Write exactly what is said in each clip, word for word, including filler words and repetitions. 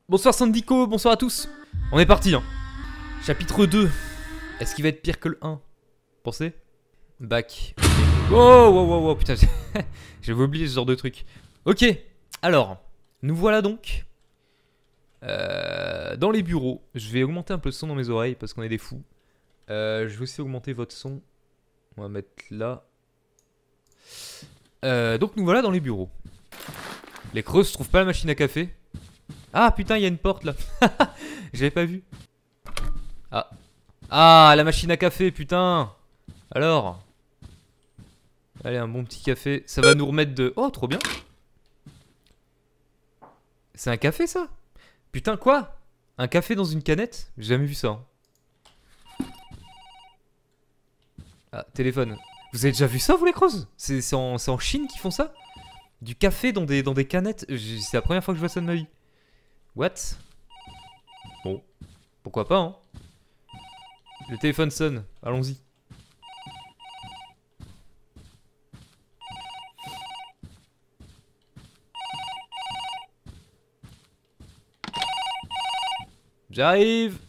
Bonsoir Sandico, bonsoir à tous. On est parti hein. Chapitre deux. Est-ce qu'il va être pire que le un? Pensez? Back. Okay. Oh, wow, wow, wow, putain. J'avais oublié ce genre de truc. Ok, alors, nous voilà donc euh, dans les bureaux. Je vais augmenter un peu le son dans mes oreilles parce qu'on est des fous. Euh, je vais aussi augmenter votre son. On va mettre là. Euh, donc nous voilà dans les bureaux. Les creuses trouvent pas la machine à café. Ah putain, il y a une porte là. J'avais pas vu. Ah. Ah, la machine à café, putain. Alors. Allez, un bon petit café. Ça va nous remettre de... Oh, trop bien. C'est un café ça? Putain, quoi? Un café dans une canette? J'ai jamais vu ça. Hein. Ah, téléphone. Vous avez déjà vu ça, vous les creuses? C'est en, en Chine qu'ils font ça? Du café dans des, dans des canettes? C'est la première fois que je vois ça de ma vie. What? Bon, pourquoi pas, hein? Le téléphone sonne, allons-y. J'arrive.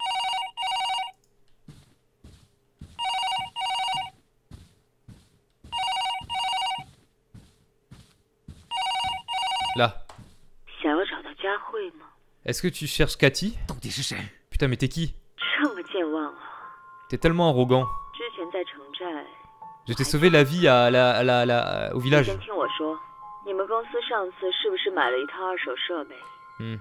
Là. Est-ce que tu cherches Cathy? Putain, mais t'es qui? T'es tellement arrogant. Je t'ai sauvé la vie à la, à la, à la, au village. Hmm.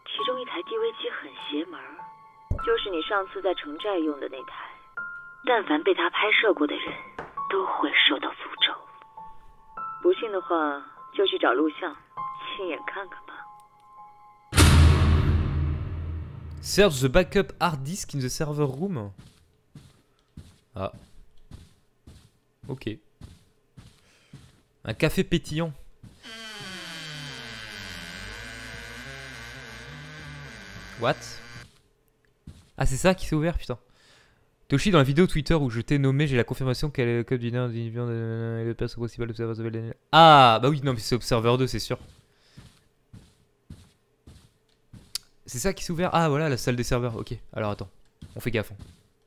Search the backup hard disk in the server room. Ah. Ok. Un café pétillant. What? Ah, c'est ça qui s'est ouvert, putain. Toshi, dans la vidéo Twitter où je t'ai nommé, j'ai la confirmation qu'elle est le code du nain de le perso principal de... Ah, bah oui, non, mais c'est Observer deux, c'est sûr. C'est ça qui s'est ouvert? Ah, voilà, la salle des serveurs. Ok, alors attends. On fait gaffe. Hein.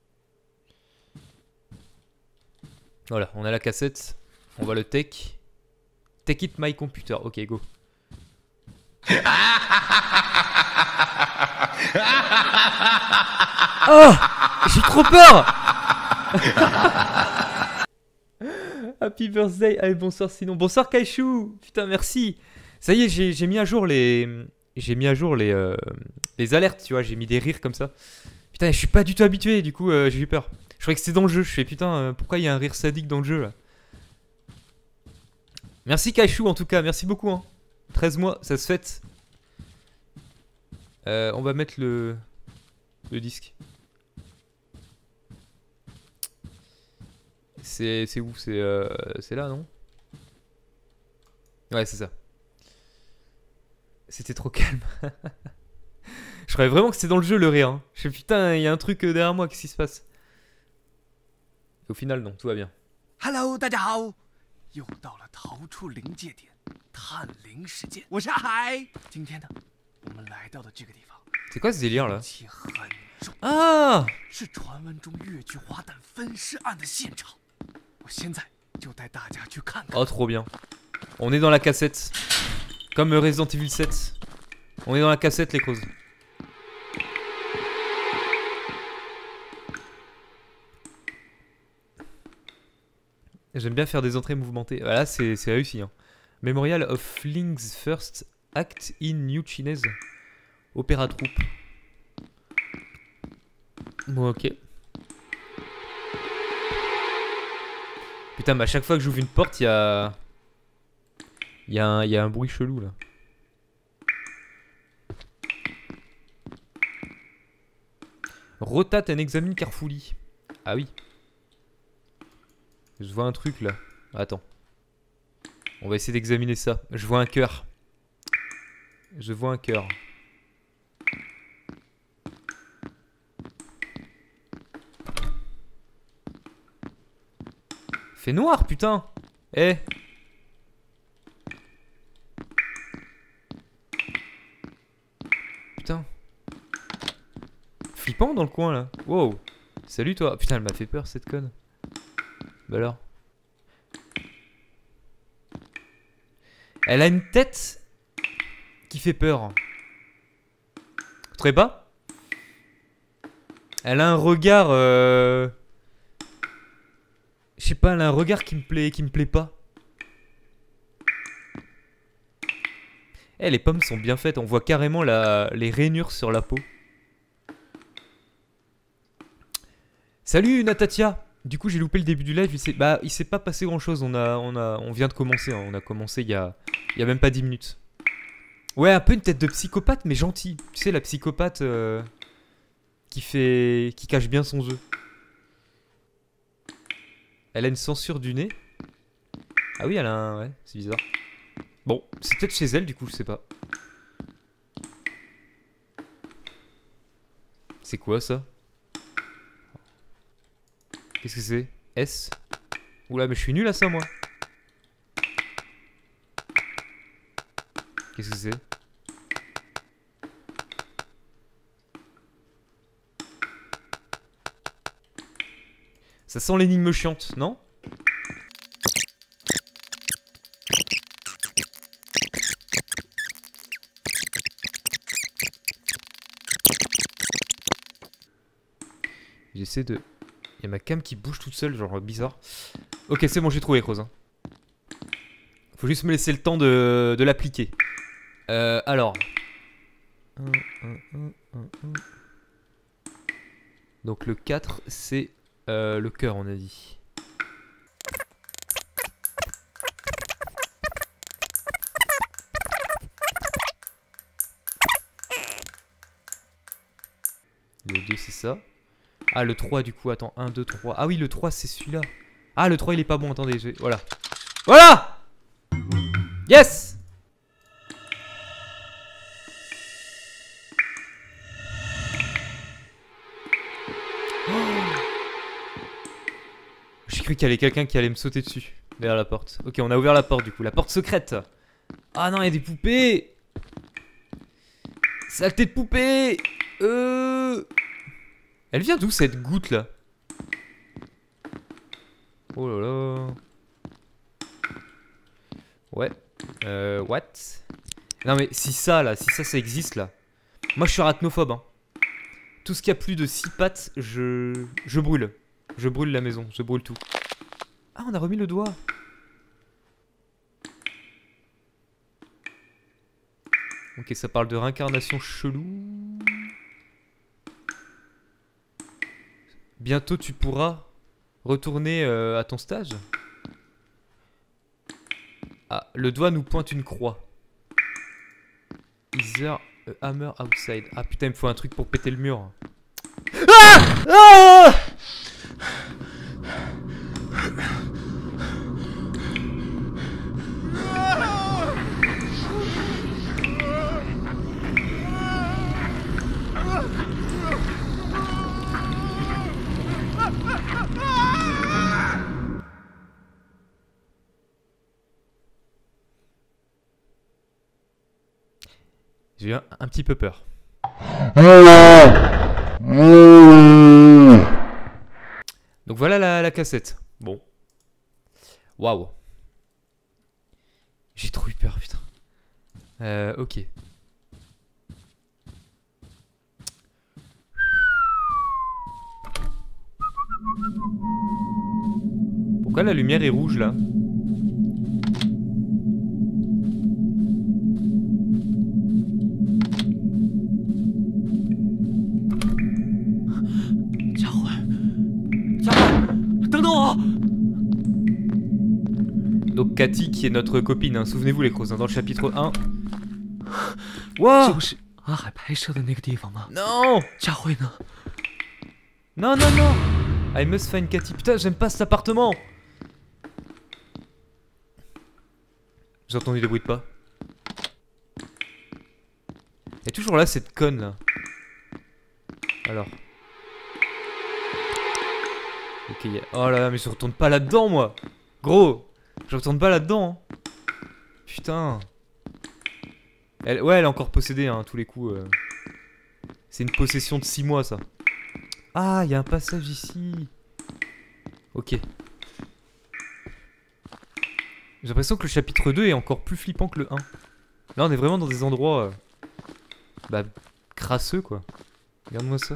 Voilà, on a la cassette. On va le take. Take it my computer. Ok, go. Oh, j'ai trop peur. Happy birthday. Allez, bonsoir sinon. Bonsoir Kaishu. Putain, merci. Ça y est, j'ai mis à jour les... J'ai mis à jour les, euh, les alertes, tu vois. J'ai mis des rires comme ça. Putain, je suis pas du tout habitué, du coup, euh, j'ai eu peur. Je croyais que c'était dans le jeu. Je fais putain, euh, pourquoi il y a un rire sadique dans le jeu là? Merci Kaishu en tout cas, merci beaucoup. Hein. treize mois, ça se fête. Euh, on va mettre le, le disque. C'est où? C'est euh, là, non? Ouais, c'est ça. C'était trop calme. Je croyais vraiment que c'était dans le jeu le rire. Hein. Je fais putain, il y a un truc derrière moi, qu'est-ce qui se passe? Et au final, non, tout va bien. Hello, 大家好，又到了逃出临界点，探灵时间。我是阿海。今天呢，我们来到的这个地方， c'est quoi ce délire là? 气很重 Ah， 是传闻中越剧花旦分尸案的现场。我现在就带大家去看看。 Oh, trop bien. On est dans la cassette. Comme Resident Evil sept. On est dans la cassette, les creuses. J'aime bien faire des entrées mouvementées. Voilà, c'est réussi. Hein. Memorial of Ling's First Act in New Chinese. Opéra troupe. Bon, ok. Putain, mais à chaque fois que j'ouvre une porte, il y a... Il y, a un, il y a un bruit chelou là. Rotate and examine carefully. Ah oui. Je vois un truc là. Attends. On va essayer d'examiner ça. Je vois un cœur. Je vois un cœur. Fait noir, putain. Eh. putain. Flippant dans le coin là. Wow. Salut toi. Putain, elle m'a fait peur cette conne. Bah alors. Elle a une tête qui fait peur. Vous trouvez pas? Elle a un regard... Euh... Je sais pas, elle a un regard qui me plaît, qui me plaît pas. Eh, les pommes sont bien faites. On voit carrément la... les rainures sur la peau. Salut Natatia. Du coup j'ai loupé le début du live. Il s'est bah, il s'est pas passé grand chose. On a, on a, on vient de commencer. Hein. On a commencé il y a, il y a même pas dix minutes. Ouais, un peu une tête de psychopathe mais gentil. Tu sais la psychopathe euh, qui fait, qui cache bien son jeu. Elle a une censure du nez. Ah oui, elle a un, ouais, c'est bizarre. Bon, c'est peut-être chez elle du coup, je sais pas. C'est quoi ça? Qu'est-ce que c'est? S? Oula, mais je suis nul à ça, moi. Qu'est-ce que c'est? Ça sent l'énigme chiante, non? J'essaie de... Il y a ma cam qui bouge toute seule, genre bizarre. Ok, c'est bon, j'ai trouvé, Creuse. Faut juste me laisser le temps de, de l'appliquer. Euh, alors. Donc le quatre, c'est euh, le cœur, on a dit. Le deux, c'est ça. Ah, le trois, du coup, attends, un, deux, trois. Ah oui, le trois, c'est celui-là. Ah, le trois, il est pas bon, attendez, je vais... Voilà. Voilà! Yes! Oh, j'ai cru qu'il y avait quelqu'un qui allait me sauter dessus, derrière la porte. Ok, on a ouvert la porte, du coup, la porte secrète. Ah non, il y a des poupées! Saleté de poupée! Euh... Elle vient d'où, cette goutte, là? Oh là là. Ouais. Euh, what? Non mais si ça là, si ça ça existe là. Moi je suis arachnophobe hein. Tout ce qui a plus de six pattes, je... Je brûle. Je brûle la maison, je brûle tout. Ah, on a remis le doigt. Ok, ça parle de réincarnation chelou. Bientôt tu pourras retourner euh, à ton stage. Ah, le doigt nous pointe une croix. Is there a hammer outside? Ah putain, il me faut un truc pour péter le mur. Ah! Ah! J'ai eu un, un petit peu peur. Donc voilà la, la cassette. Bon. Waouh. J'ai trop eu peur, putain. Euh, ok. Pourquoi la lumière est rouge là? Donc Cathy qui est notre copine, hein. Souvenez-vous les Crozes, hein, dans le chapitre un. Wow. Non. Non, non, non. I must find Cathy. Putain, j'aime pas cet appartement. J'ai entendu des bruits de pas. Elle est toujours là cette conne là. Alors. Ok, yeah. Oh là là, mais je retourne pas là-dedans moi. Gros. Je retourne pas là-dedans. Hein. Putain. Elle, ouais, elle est encore possédée, hein, tous les coups. Euh... C'est une possession de six mois, ça. Ah, il y a un passage ici. Ok. J'ai l'impression que le chapitre deux est encore plus flippant que le un. Là, on est vraiment dans des endroits... Euh, bah, crasseux, quoi. Regarde-moi ça.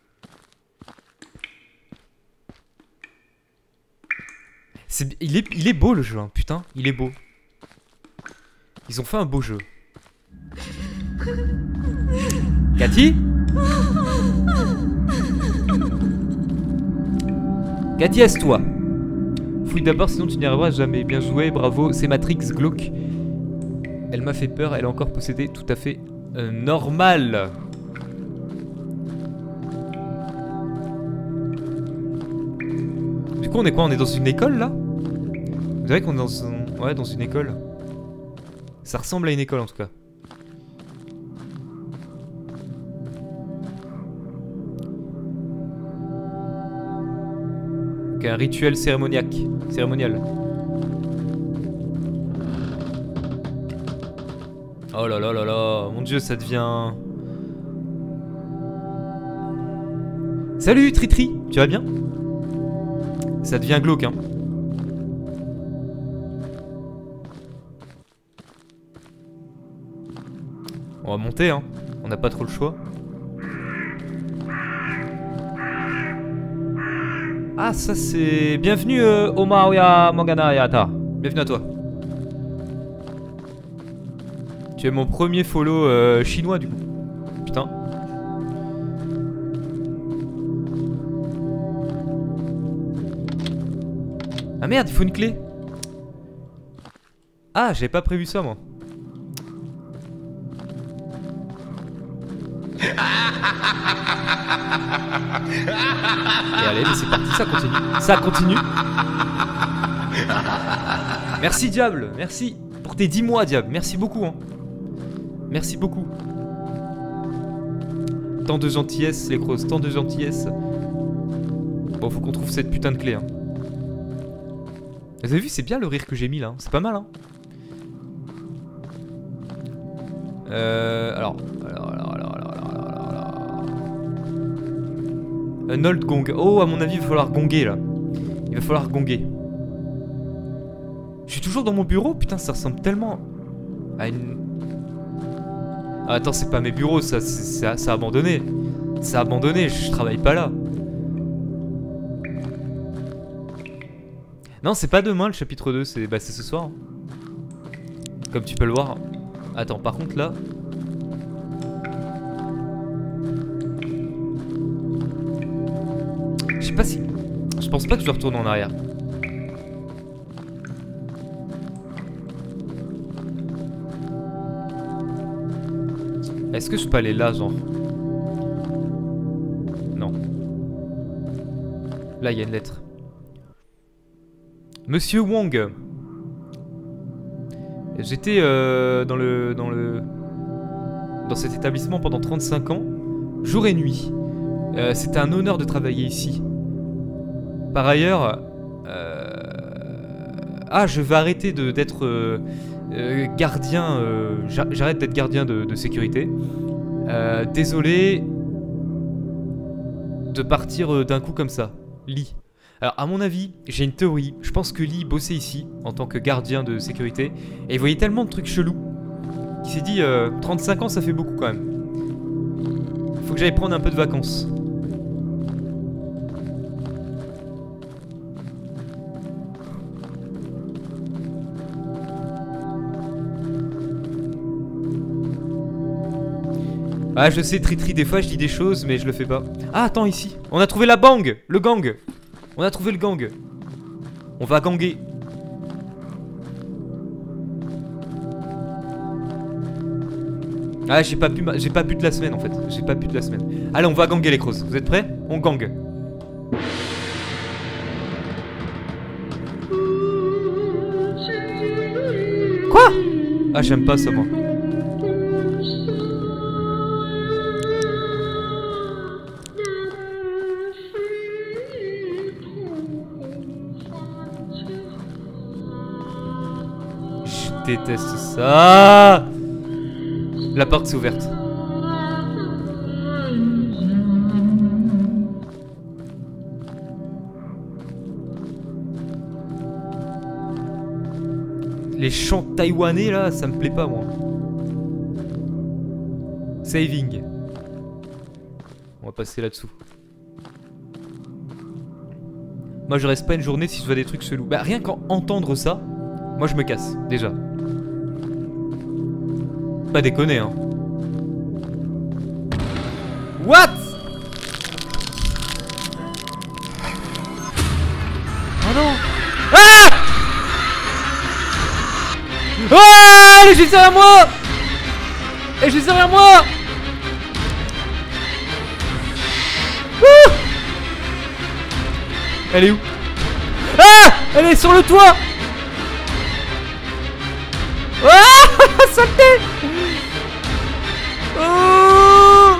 C'est, il, est, il est beau, le jeu, hein. Putain, il est beau. Ils ont fait un beau jeu. Cathy? Cathy, assieds-toi. Fouille d'abord, sinon tu n'y arriveras jamais. Bien joué, bravo. C'est Matrix glauque. Elle m'a fait peur, elle est encore possédée. Tout à fait euh, normal. Du coup, on est quoi? On est dans une école là? Vous savez qu'on est dans, un... ouais, dans une école. Ça ressemble à une école en tout cas. Ok, un rituel cérémoniaque. Cérémonial. Oh là là là là, mon dieu, ça devient... Salut Tritri, tu vas bien? Ça devient glauque, hein. On va monter, hein. On n'a pas trop le choix. Ah, ça c'est... Bienvenue euh, Omaoya Mangana Yata. Bienvenue à toi. Tu es mon premier follow euh, chinois du coup. Putain. Ah merde, il faut une clé. Ah, j'avais pas prévu ça moi. Et allez, mais c'est parti, ça continue. Ça continue. Merci Diable, merci pour tes dix mois Diable, merci beaucoup hein. Merci beaucoup. Tant de gentillesse les grosses, tant de gentillesse. Bon, faut qu'on trouve cette putain de clé hein. Vous avez vu, c'est bien le rire que j'ai mis là, c'est pas mal hein. Euh... Alors... Alors, alors, alors, alors, alors, alors, alors... Un old gong. Oh, à mon avis, il va falloir gonger là. Il va falloir gonger. Je suis toujours dans mon bureau. Putain, ça ressemble tellement à une... Ah, attends, c'est pas mes bureaux, ça, c'est abandonné. C'est abandonné, je travaille pas là. Non, c'est pas demain le chapitre deux, c'est bah, ce soir. Comme tu peux le voir. Attends, par contre là... Je sais pas si... Je pense pas que je dois retourner en arrière. Est-ce que je peux aller là, genre? Non. Là, il y a une lettre. Monsieur Wong. J'étais euh, dans le... Dans le... Dans cet établissement pendant trente-cinq ans. Jour et nuit. Euh, C'était un honneur de travailler ici. Par ailleurs... Euh... Ah, je vais arrêter d'être... Euh, euh, gardien... Euh, J'arrête d'être gardien de, de sécurité. Euh, désolé... De partir euh, d'un coup comme ça. Lee. Alors, à mon avis, j'ai une théorie. Je pense que Lee bossait ici, en tant que gardien de sécurité. Et il voyait tellement de trucs chelous. Il s'est dit, euh, trente-cinq ans, ça fait beaucoup quand même. Faut que j'aille prendre un peu de vacances. Ah, je sais, Tritri, des fois je dis des choses, mais je le fais pas. Ah, attends, ici. On a trouvé la bang. Le gang. On a trouvé le gang. On va ganger. Ah, j'ai pas pu, j'ai pas pu de la semaine en fait. J'ai pas pu de la semaine. Allez, on va ganger les crosses. Vous êtes prêts? On gang. Quoi? Ah, j'aime pas ça moi. Je déteste ça. La porte s'est ouverte. Les chants taïwanais là, ça me plaît pas moi. Saving. On va passer là-dessous. Moi je reste pas une journée si je vois des trucs chelous. Bah rien qu'en entendre ça, moi je me casse déjà. Pas déconner hein. What? Oh non. Ah! Oh, elle est juste derrière moi. Elle est juste derrière moi. Ouh. Elle est où? Ah! Elle est sur le toit. Ah! Saleté. Oh.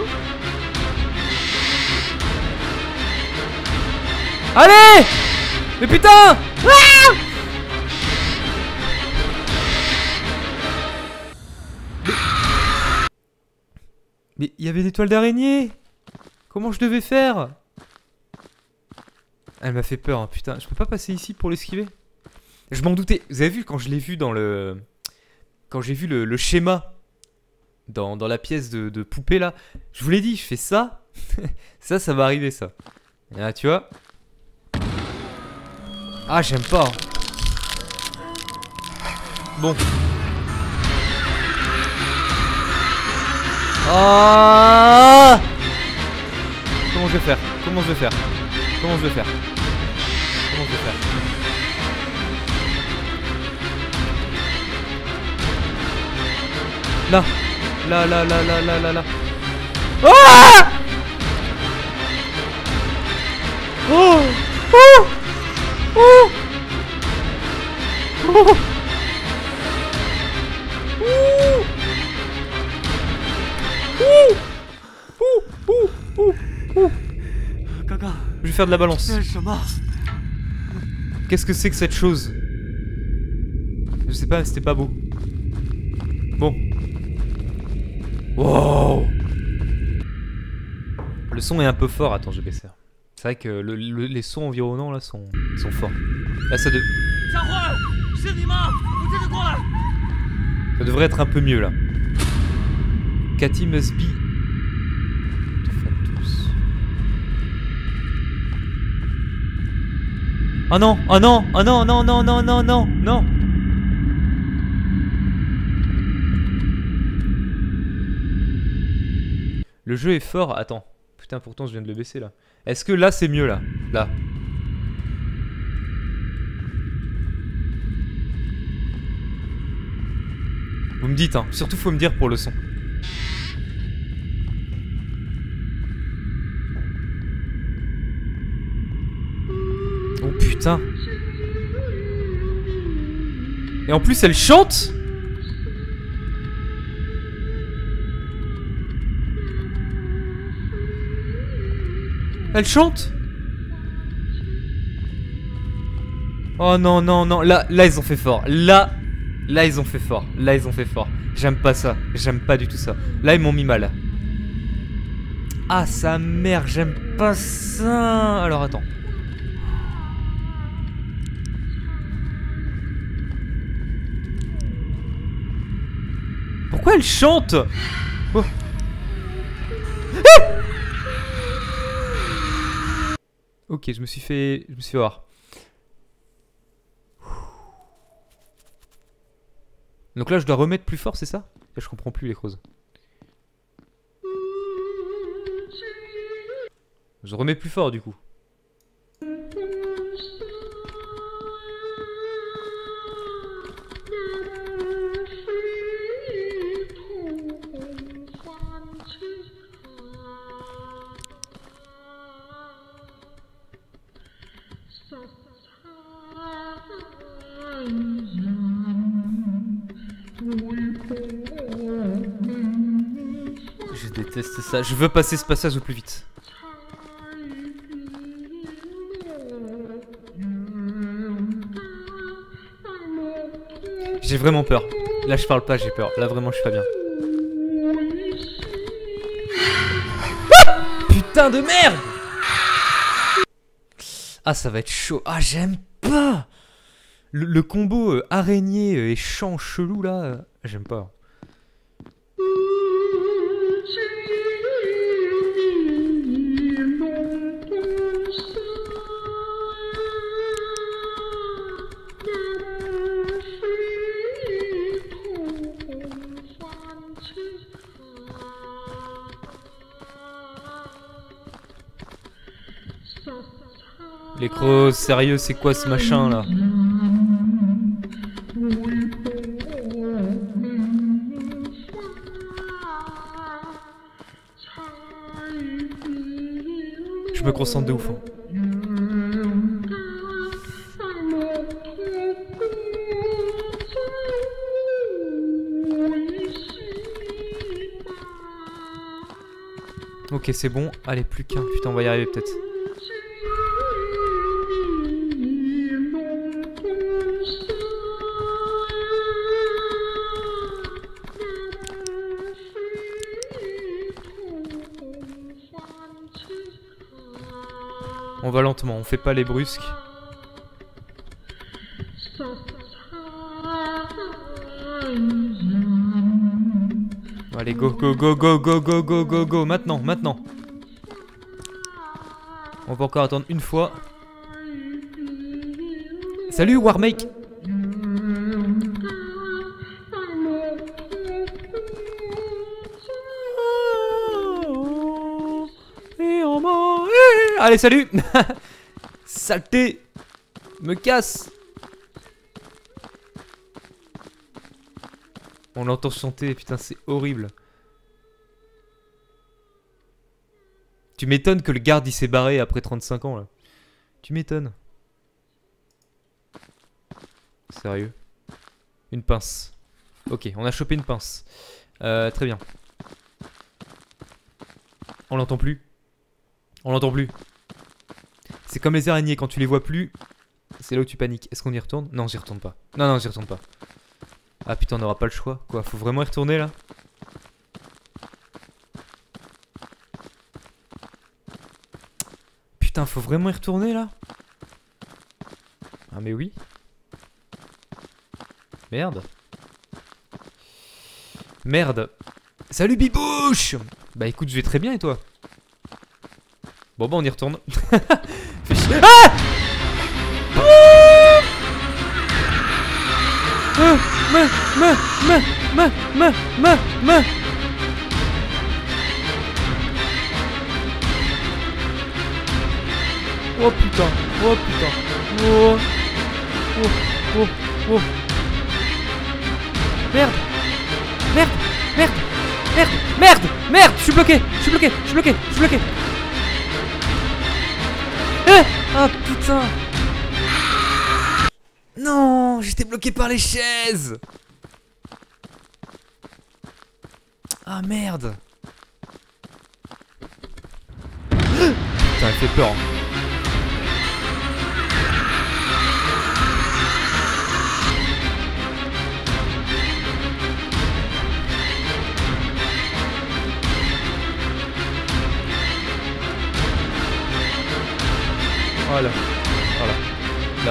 Allez! Mais putain! Ah! Mais il y avait des toiles d'araignée. Comment je devais faire? Elle m'a fait peur, hein, putain. Je peux pas passer ici pour l'esquiver? Je m'en doutais. Vous avez vu quand je l'ai vu dans le... Quand j'ai vu le, le schéma dans, dans la pièce de, de poupée là, je vous l'ai dit, je fais ça. Ça, ça va arriver ça. Et là, tu vois. Ah, j'aime pas. Bon. Ah! Comment je vais faire? Comment je vais faire? Comment je vais faire? Comment je vais faire? Là. Là, là, là, là, là, là, là. Ah! Oh! Oh! Oh! Oh! Je vais faire de la balance. Qu'est-ce que c'est que cette chose? Je sais pas, c'était pas beau. Bon. Wow. Le son est un peu fort. Attends, je vais baisser. C'est vrai que le, le, les sons environnants là sont, sont forts. Là, ça, de... ça devrait être un peu mieux là. Cathy must be. Oh non, oh non, oh non, non, non, non, non, non, non. Le jeu est fort. Attends. Putain, pourtant je viens de le baisser là. Est-ce que là c'est mieux là? Là. Vous me dites, hein. Surtout faut me dire pour le son. Oh putain. Et en plus elle chante. Elle chante. Oh non non non. Là, là ils ont fait fort. Là, là ils ont fait fort. Là ils ont fait fort. J'aime pas ça. J'aime pas du tout ça. Là ils m'ont mis mal. Ah sa mère, j'aime pas ça. Alors attends. Pourquoi elle chante? Oh. Ah! Ok, je me suis fait... Je me suis fait voir. Donc là, je dois remettre plus fort, c'est ça? Là, je comprends plus les choses. Je remets plus fort, du coup. Je déteste ça. Je veux passer ce passage au plus vite. J'ai vraiment peur. Là je parle pas, j'ai peur. Là vraiment je suis pas bien. putain de merde. Ah, ça va être chaud. Ah, j'aime pas. Le, le combo euh, araignée euh, et champ chelou là, euh, j'aime pas. Les crocs, sérieux, c'est quoi ce machin là? Je me concentre de ouf. Hein. Ok, c'est bon. Allez, plus qu'un. Putain, on va y arriver peut-être. On va lentement, on fait pas les brusques. Allez, go, go, go, go, go, go, go, go, go, maintenant, maintenant. On va encore attendre une fois. Salut Warmake. Allez, salut. Saleté. Me casse. On l'entend chanter, putain, c'est horrible. Tu m'étonnes que le garde il s'est barré après trente-cinq ans là. Tu m'étonnes. Sérieux. Une pince. Ok, on a chopé une pince. Euh, très bien. On l'entend plus. On l'entend plus. C'est comme les araignées, quand tu les vois plus, c'est là où tu paniques. Est-ce qu'on y retourne? Non, j'y retourne pas. Non, non, j'y retourne pas. Ah putain, on n'aura pas le choix. Quoi, faut vraiment y retourner là? Putain, faut vraiment y retourner là? Ah mais oui. Merde. Merde. Salut Bibouche. Bah écoute, je vais très bien et toi? Bon bah on y retourne. Fais chier. Ah euh, me, me, me, me, me, me, me. Oh putain, oh putain. Oh, oh, oh, oh. Merde. Merde, merde, merde, merde, merde. Je suis bloqué, je suis bloqué, je suis bloqué, je suis bloqué. Ah putain. Non, j'étais bloqué par les chaises. Ah merde. Putain, elle fait peur. Voilà, voilà, là.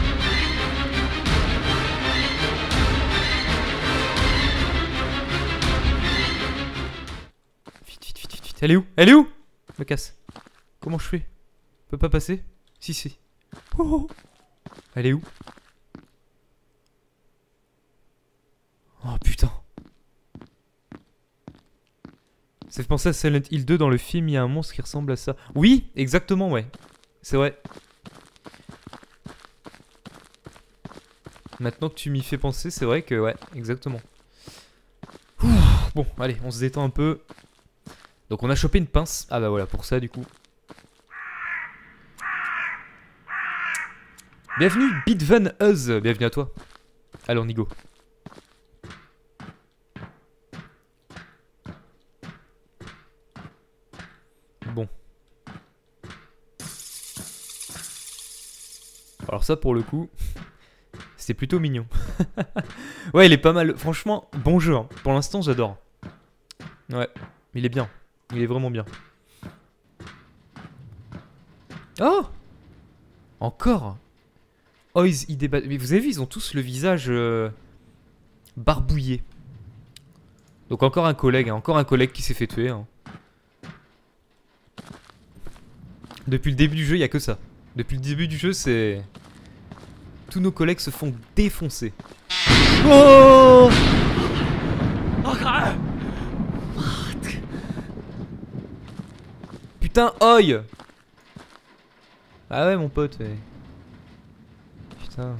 Vite, vite, vite, vite, vite. Elle est où? Elle est où? Je me casse. Comment je fais? Je peux pas passer? Si, si. Oh, oh. Elle est où? Oh putain. Ça fait penser à Silent Hill deux, dans le film, il y a un monstre qui ressemble à ça. Oui, exactement, ouais. C'est vrai. Maintenant que tu m'y fais penser, c'est vrai que ouais, exactement. Ouh, bon, allez, on se détend un peu. Donc on a chopé une pince. Ah bah voilà, pour ça du coup. Bienvenue Bitvan Uz, bienvenue à toi. Allez, on y go. Bon. Alors ça pour le coup, c'est plutôt mignon. Ouais, il est pas mal. Franchement, bon jeu. Hein. Pour l'instant, j'adore. Ouais, il est bien. Il est vraiment bien. Oh! Encore? Oh, ils, ils débattent. Mais vous avez vu, ils ont tous le visage euh, barbouillé. Donc encore un collègue, hein, encore un collègue qui s'est fait tuer. Hein. Depuis le début du jeu, il n'y a que ça. Depuis le début du jeu, c'est... Tous nos collègues se font défoncer. Oh! Putain, oi! Ah ouais, mon pote, ouais. Putain.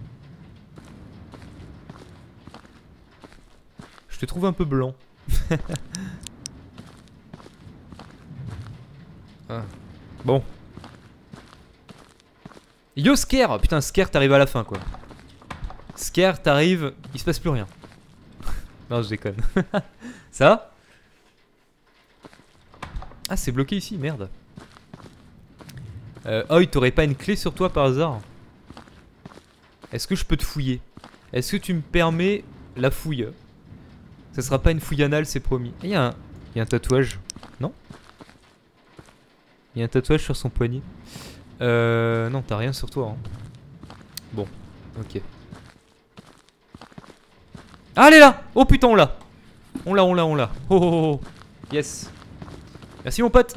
Je te trouve un peu blanc. Ah. Bon. Yo, Scare! Putain, Scare, t'arrives à la fin, quoi. Scare, t'arrives, il se passe plus rien. Non, je déconne. Ça va? Ah, c'est bloqué ici, merde. Euh, Oi, t'aurais pas une clé sur toi par hasard? Est-ce que je peux te fouiller? Est-ce que tu me permets la fouille? Ça sera pas une fouille anale, c'est promis. Il y a un, il y a un tatouage, non? Il y a un tatouage sur son poignet. Euh, non, t'as rien sur toi. Hein. Bon, ok. Ah, elle est là! Oh putain, on l'a! On l'a, on l'a, on l'a. Oh, oh, oh. Yes. Merci, mon pote.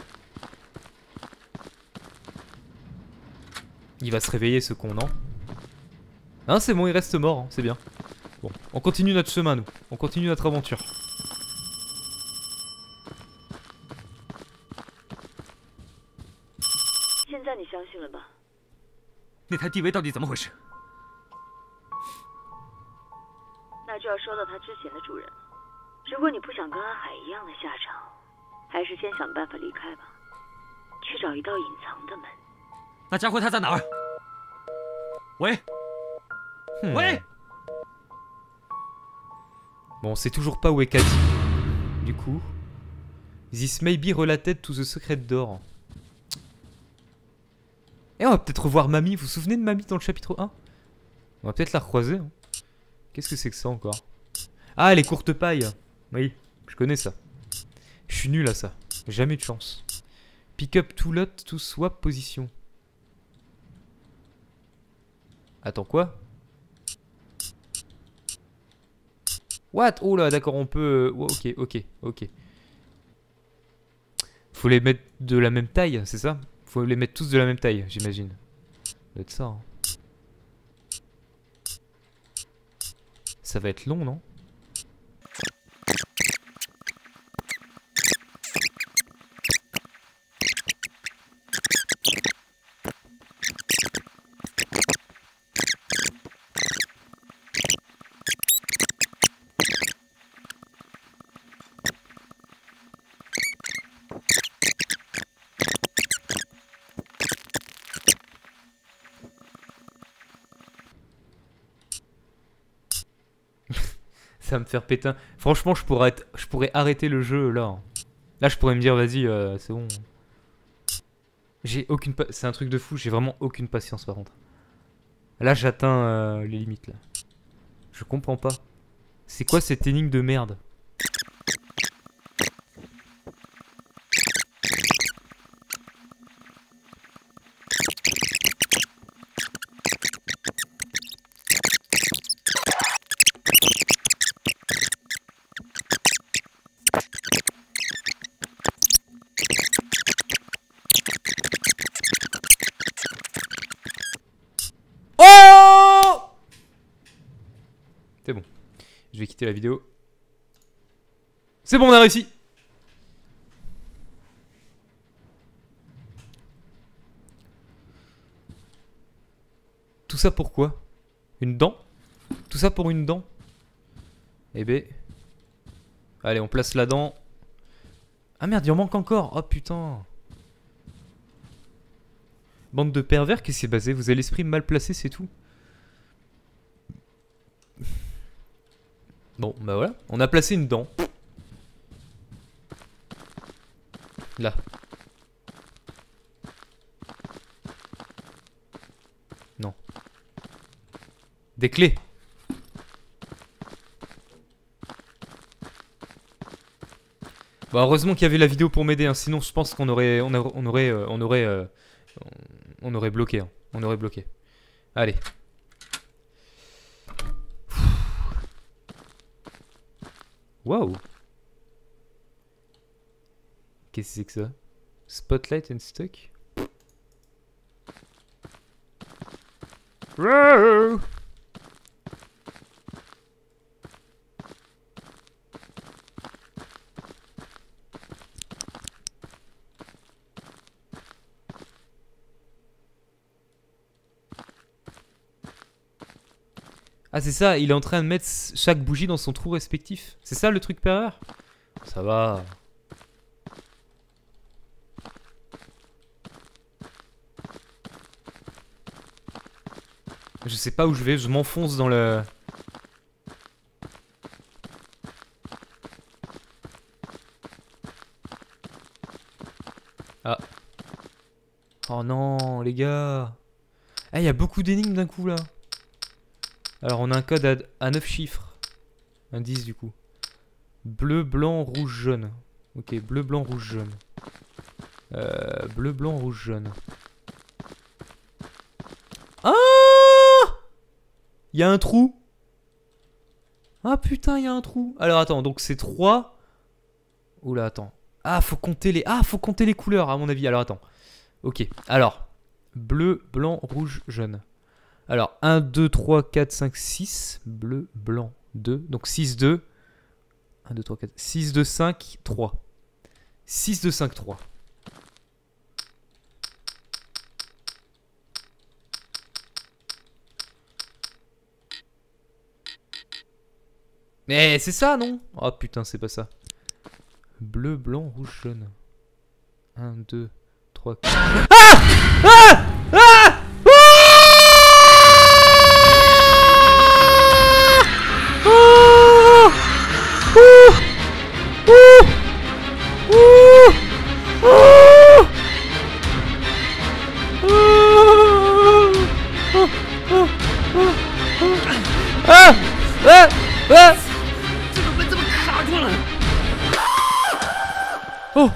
Il va se réveiller, ce con, non? Hein, c'est bon, il reste mort, hein, c'est bien. Bon, on continue notre chemin, nous. On continue notre aventure. Hmm. Bon, on sait toujours pas où est Cathy. Du coup. This may be related to the secret door. Et on va peut-être revoir Mamie. Vous vous souvenez de Mamie dans le chapitre un? On va peut-être la recroiser. Hein. Qu'est-ce que c'est que ça encore? Ah, les courtes pailles. Oui, je connais ça. Je suis nul à ça. Jamais de chance. Pick up to lot to swap position. Attends, quoi? What? Oh là, d'accord, on peut... Oh, ok, ok, ok. Faut les mettre de la même taille, c'est ça? Faut les mettre tous de la même taille, j'imagine. Ça doit être ça. Hein. Ça va être long, non? Ça va me faire péter. Franchement, je pourrais, être... je pourrais arrêter le jeu là. Là, je pourrais me dire, vas-y, euh, c'est bon. J'ai aucune... Pa... C'est un truc de fou, j'ai vraiment aucune patience par contre. Là, j'atteins euh, les limites là. Je comprends pas. C'est quoi cette énigme de merde? C'est bon. Je vais quitter la vidéo. C'est bon, on a réussi. Tout ça pour quoi? Une dent? Tout ça pour une dent? Eh ben... Allez, on place la dent. Ah merde, il en manque encore. Oh putain. Bande de pervers, qu'est-ce qui s'est basé? Vous avez l'esprit mal placé, c'est tout. Bon, bah voilà. On a placé une dent. Là. Non. Des clés. Bah heureusement qu'il y avait la vidéo pour m'aider, hein. Sinon je pense qu'on aurait, on aurait, on aurait, euh, on aurait euh, On, on aurait bloqué. Hein. On aurait bloqué. Allez. Waouh. Qu'est-ce que c'est que ça? Spotlight and stock. Wow. Ah c'est ça, il est en train de mettre chaque bougie dans son trou respectif. C'est ça le truc pervers? Ça va. Je sais pas où je vais, je m'enfonce dans le... Ah. Oh non, les gars. Ah, il y a beaucoup d'énigmes d'un coup là. Alors on a un code à, à neuf chiffres. Un dix du coup. Bleu, blanc, rouge, jaune. Ok, bleu, blanc, rouge, jaune. Euh, bleu, blanc, rouge, jaune. Ah! Il y a un trou. Ah putain, il y a un trou. Alors attends, donc c'est trois. Oula, attends. Ah, faut compter les... Ah, faut compter les couleurs à mon avis. Alors attends. Ok, alors. Bleu, blanc, rouge, jaune. Alors, un, deux, trois, quatre, cinq, six. Bleu, blanc, deux. Donc six, deux. un, deux, trois, quatre. six, deux, cinq, trois. six, deux, cinq, trois. Mais c'est ça, non? Oh putain, c'est pas ça. Bleu, blanc, rouge, jaune. un, deux, trois, quatre. Ah! Ah! Ah! Ah! Ah! Ah! Oh!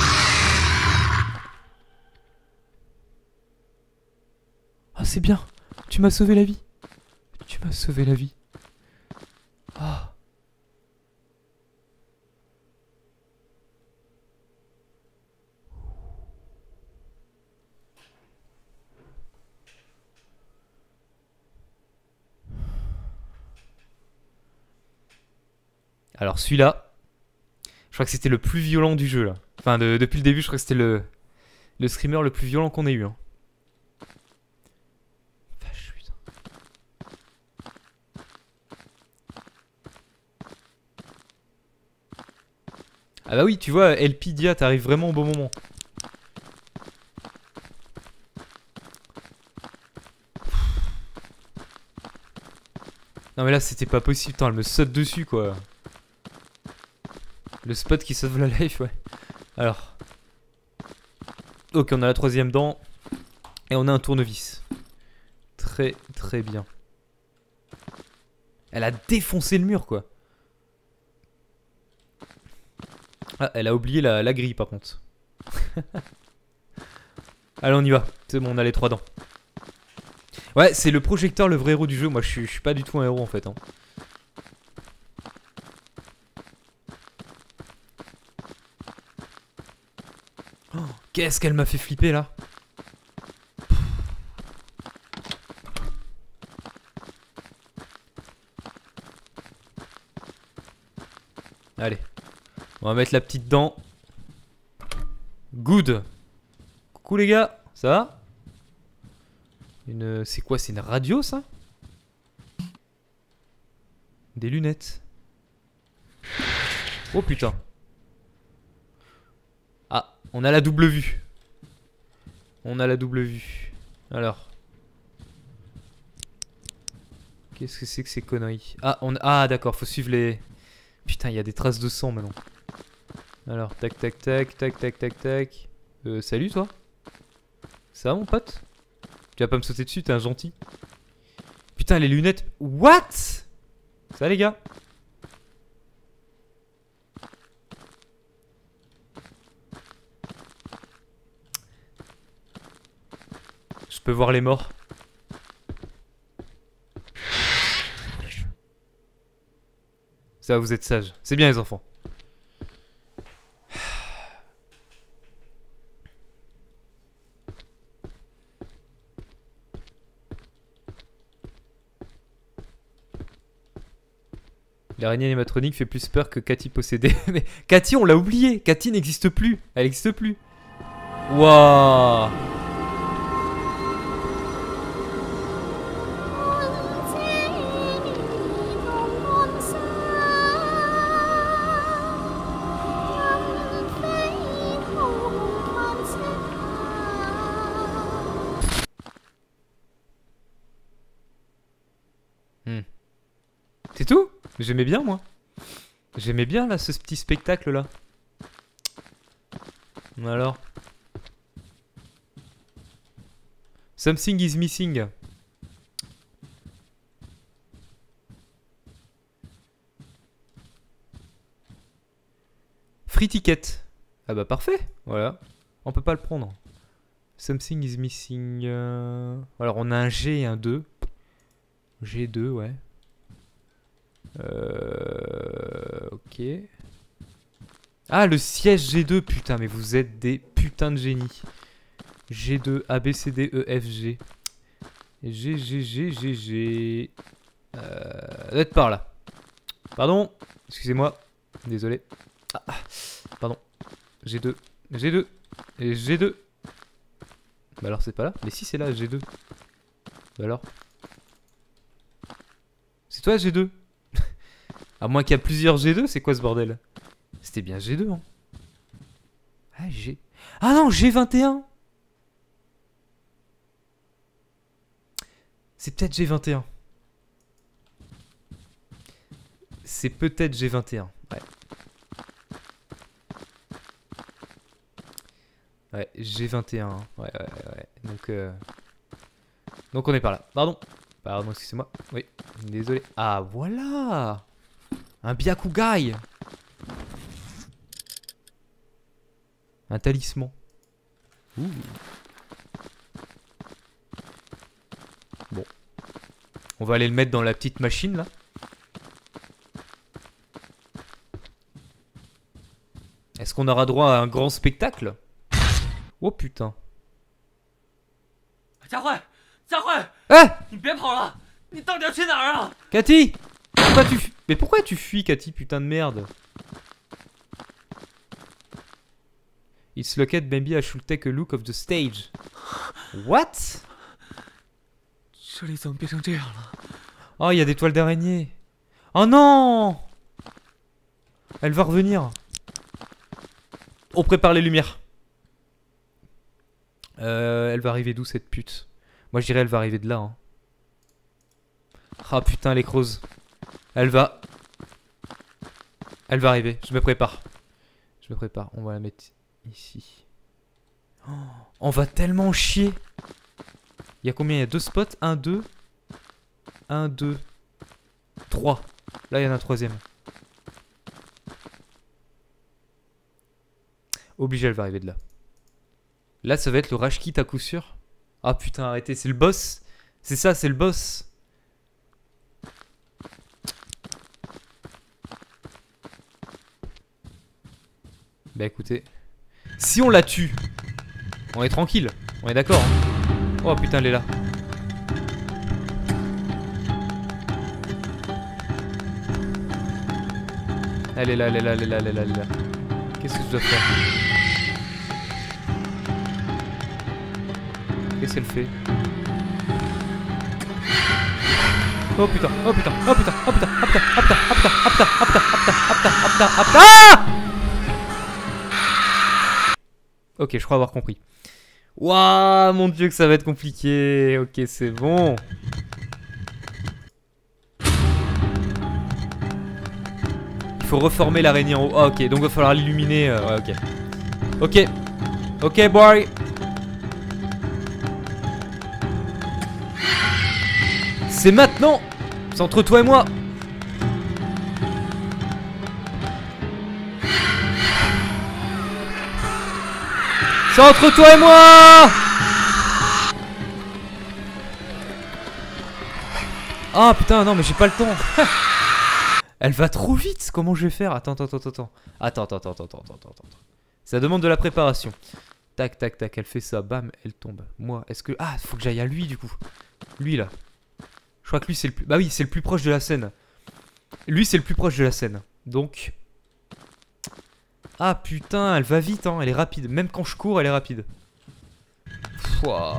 Ah, c'est bien. Tu m'as sauvé la vie. Tu m'as sauvé la vie. Ah. Alors celui-là, je crois que c'était le plus violent du jeu là. Enfin de, depuis le début je crois que c'était le, le screamer le plus violent qu'on ait eu. Hein. Vache, putain. Ah bah oui tu vois Elpidia t'arrives vraiment au bon moment. Non mais là c'était pas possible, putain elle me saute dessus quoi. Le spot qui sauve la life, ouais. Alors. Ok, on a la troisième dent. Et on a un tournevis. Très très bien. Elle a défoncé le mur, quoi. Ah, elle a oublié la, la grille, par contre. Allez, on y va. C'est bon, on a les trois dents. Ouais, c'est le projecteur le vrai héros du jeu. Moi, je suis, je suis pas du tout un héros, en fait. Hein. Oh, qu'est-ce qu'elle m'a fait flipper là. Allez, on va mettre la petite dent. Good. Coucou les gars, ça va? Une, c'est quoi? C'est une radio ça? Des lunettes. Oh putain. Ah, on a la double vue. On a la double vue. Alors. Qu'est-ce que c'est que ces conneries? Ah, on... ah d'accord, faut suivre les... Putain, il y a des traces de sang maintenant. Alors, tac, tac, tac, tac, tac, tac, tac. Euh, salut toi. Ça va mon pote? Tu vas pas me sauter dessus, t'es un gentil. Putain, les lunettes... What? Ça va les gars? Je peux voir les morts. Ça, vous êtes sages. C'est bien les enfants. L'araignée animatronique fait plus peur que Cathy possédée. Mais Cathy, on l'a oublié. Cathy n'existe plus. Elle n'existe plus. Waouh. Hmm. C'est tout? J'aimais bien moi. J'aimais bien là ce petit spectacle là. Alors. Something is missing. Free ticket. Ah bah parfait. Voilà. On peut pas le prendre. Something is missing. Euh... Alors on a un G et un deux. G deux, ouais. Euh... Ok. Ah, le siège G deux, putain, mais vous êtes des putains de génies. G deux, A, B, C, D, E, F, G. G, G, G, G, G. Euh... D'être par là. Pardon, excusez-moi. Désolé. Ah, pardon. G deux, G deux, et G deux. Bah alors c'est pas là. Mais si c'est là, G deux. Bah alors. C'est toi G deux? À moins qu'il y a plusieurs G deux, c'est quoi ce bordel? C'était bien G deux, hein. Ah, G... Ah non, G vingt et un. C'est peut-être G vingt et un. C'est peut-être G vingt et un, ouais. Ouais, G vingt et un, hein. Ouais, ouais, ouais. Donc, euh... Donc on est par là. Pardon. Pardon, excusez-moi. Oui, désolé. Ah, voilà. Un Byakugai. Un talisman. Ouh. Bon. On va aller le mettre dans la petite machine, là. Est-ce qu'on aura droit à un grand spectacle? Oh, putain. Ah! Cathy! Pourquoi tu fuis? Mais pourquoi tu fuis, Cathy, putain de merde? It's located, maybe I should take a look of the stage. What? Oh, il y a des toiles d'araignée. Oh non! Elle va revenir. On prépare les lumières. Euh, elle va arriver d'où cette pute? Moi je dirais elle va arriver de là. Hein. Ah putain, elle est creuse. Elle va... Elle va arriver, je me prépare. Je me prépare, on va la mettre ici. Oh, on va tellement chier. Il y a combien? Il y a deux spots? un, deux. un, deux. trois. Là il y en a un troisième. Obligé, elle va arriver de là. Là ça va être le rage kit à coup sûr. Ah putain, arrêtez, c'est le boss. C'est ça, c'est le boss. Bah écoutez, si on la tue, on est tranquille, on est d'accord. Hein. Oh putain, elle est là. Elle est là, elle est là, elle est là, elle est là, elle est là. Qu'est-ce que je dois faire? Qu'est-ce qu'elle fait? Oh putain, oh putain, oh putain, oh putain, oh putain, oh putain, oh putain, oh putain, oh putain, oh putain, oh putain, oh putain, oh putain. Ah! Ok, je crois avoir compris. Waouh, mon dieu que ça va être compliqué. Ok, c'est bon. Il faut reformer l'araignée en haut. Ah, ok, donc il va falloir l'illuminer. Euh, ouais, ok. Ok. Ok, boy. C'est maintenant. C'est entre toi et moi. C'est entre toi et moi. Ah putain, non mais j'ai pas le temps. Elle va trop vite, comment je vais faire? Attends, attends, attends, attends. Attends, attends, attends, attends, attends, attends. Ça demande de la préparation. Tac, tac, tac, elle fait ça, bam, elle tombe. Moi, est-ce que... Ah, faut que j'aille à lui du coup. Lui là. Je crois que lui c'est le plus... Bah oui, c'est le plus proche de la scène. Lui c'est le plus proche de la scène. Donc... Ah putain, elle va vite, hein, elle est rapide. Même quand je cours, elle est rapide. Pouah.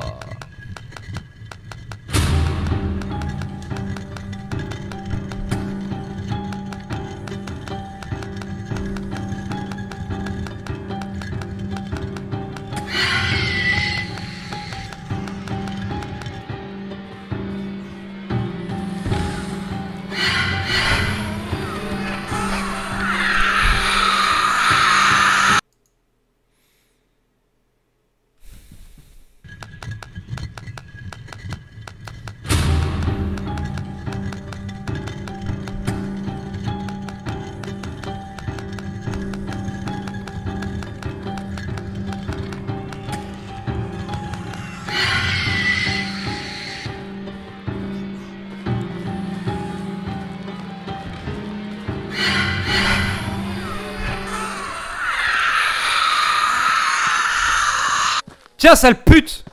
Tiens, sale pute!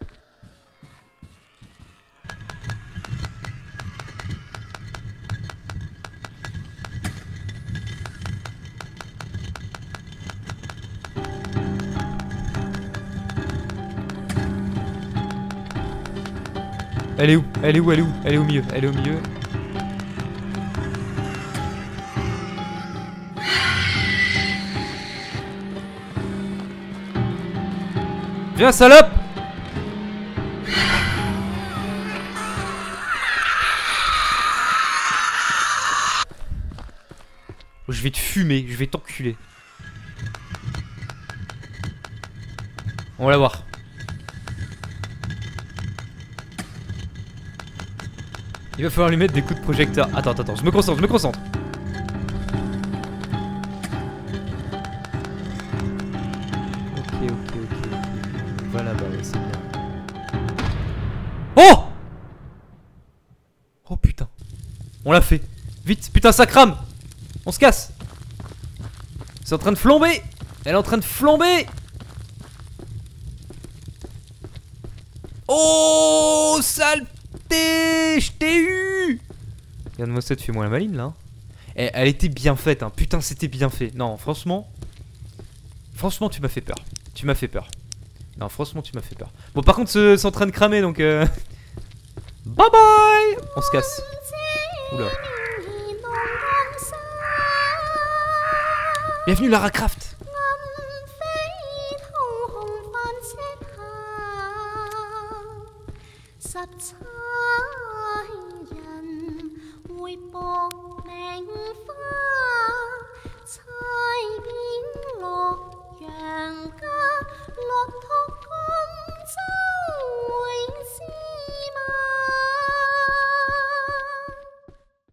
Elle est où? Elle est où? Elle est où? Elle est au milieu. Elle est au milieu. Viens, salope! Je vais te fumer, je vais t'enculer. On va la voir. Il va falloir lui mettre des coups de projecteur. Attends, attends, attends, je me concentre, je me concentre. Ok, ok, ok, ok. Voilà, bah ouais, c'est bien. Oh! Oh putain. On l'a fait. Vite, putain, ça crame. On se casse. C'est en train de flamber. Elle est en train de flamber. Oh, saleté. Je t'ai eu. Regarde-moi ça, fais-moi la maline là. Elle, elle était bien faite, hein. Putain, c'était bien fait. Non, franchement. Franchement, tu m'as fait peur. Tu m'as fait peur. Non, franchement, tu m'as fait peur. Bon, par contre, c'est en train de cramer donc. Euh... Bye bye. On se casse. Oula. Bienvenue Lara Croft.